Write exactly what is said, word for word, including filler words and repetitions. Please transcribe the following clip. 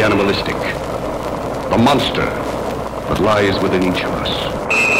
the animalistic, the monster that lies within each of us.